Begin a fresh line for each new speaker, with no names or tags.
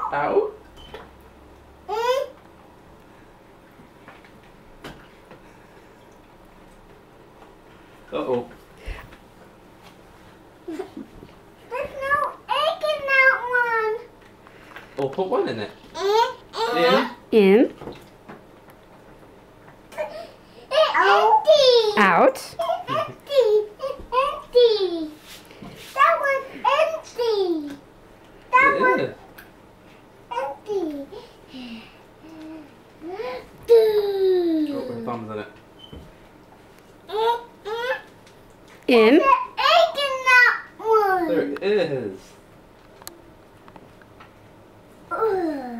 Out. Uh-oh.
There's no egg in that one.
Oh, put one in it.
In.
Empty.
Out.
Empty. Empty. That one's empty. That
It
one's
is.
empty.
Oh, my thumb's in it.
In.
There's an egg in that one.
There it is.
Ugh.